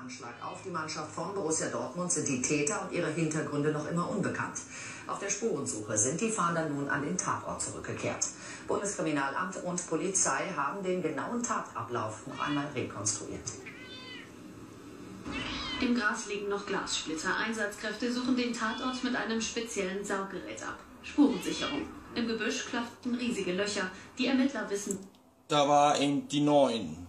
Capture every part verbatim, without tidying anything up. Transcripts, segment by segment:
Anschlag auf die Mannschaft von Borussia Dortmund sind die Täter und ihre Hintergründe noch immer unbekannt. Auf der Spurensuche sind die Fahnder nun an den Tatort zurückgekehrt. Bundeskriminalamt und Polizei haben den genauen Tatablauf noch einmal rekonstruiert. Im Gras liegen noch Glassplitter. Einsatzkräfte suchen den Tatort mit einem speziellen Sauggerät ab. Spurensicherung. Im Gebüsch klafften riesige Löcher. Die Ermittler wissen Da war eben die neun.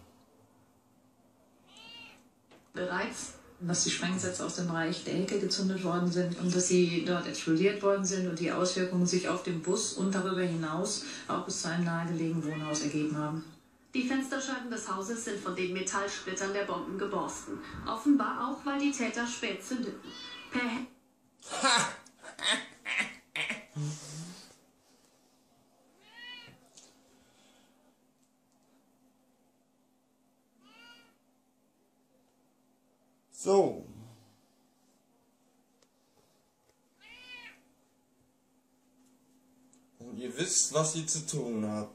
bereits, dass die Sprengsätze aus dem Bereich der Hecke gezündet worden sind und dass sie dort explodiert worden sind und die Auswirkungen sich auf den Bus und darüber hinaus auch bis zu einem nahegelegenen Wohnhaus ergeben haben. die Fensterscheiben des Hauses sind von den Metallsplittern der Bomben geborsten. Offenbar auch, weil die Täter spät zündeten. Per Ha! So. Und ihr wisst, was ihr zu tun habt.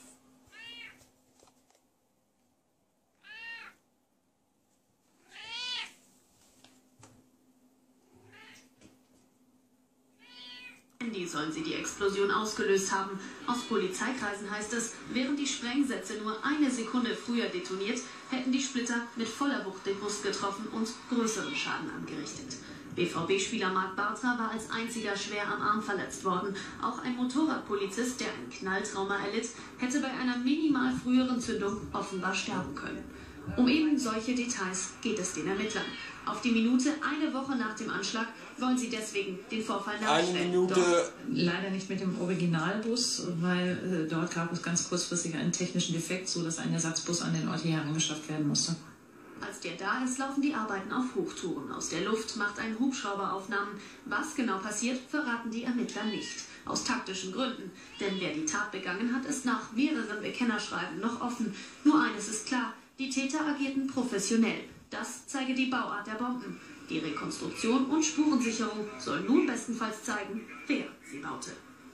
Handy sollen sie die Explosion ausgelöst haben. Aus Polizeikreisen heißt es, wären die Sprengsätze nur eine Sekunde früher detoniert, hätten die Splitter mit voller Wucht den Bus getroffen und größeren Schaden angerichtet. B V B-Spieler Marc Bartra war als einziger schwer am Arm verletzt worden. Auch ein Motorradpolizist, der ein Knalltrauma erlitt, hätte bei einer minimal früheren Zündung offenbar sterben können. Um eben solche Details geht es den Ermittlern. Auf die Minute eine Woche nach dem Anschlag wollen sie deswegen den Vorfall nachstellen. Eine Minute. Doch leider nicht mit dem Originalbus, weil äh, dort gab es ganz kurzfristig einen technischen Defekt, sodass ein Ersatzbus an den Ort hier herangeschafft werden musste. Als der da ist, laufen die Arbeiten auf Hochtouren. Aus der Luft macht ein Hubschrauber Aufnahmen. Was genau passiert, verraten die Ermittler nicht. Aus taktischen Gründen. Denn wer die Tat begangen hat, ist nach mehreren Bekennerschreiben noch offen. Nur eines ist klar, die Täter agierten professionell. Das zeige die Bauart der Bomben. Die Rekonstruktion und Spurensicherung soll nun bestenfalls zeigen, wer sie baute.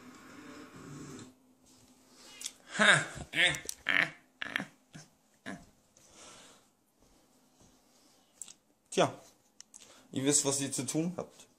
Ha. Tja, ihr wisst, was ihr zu tun habt.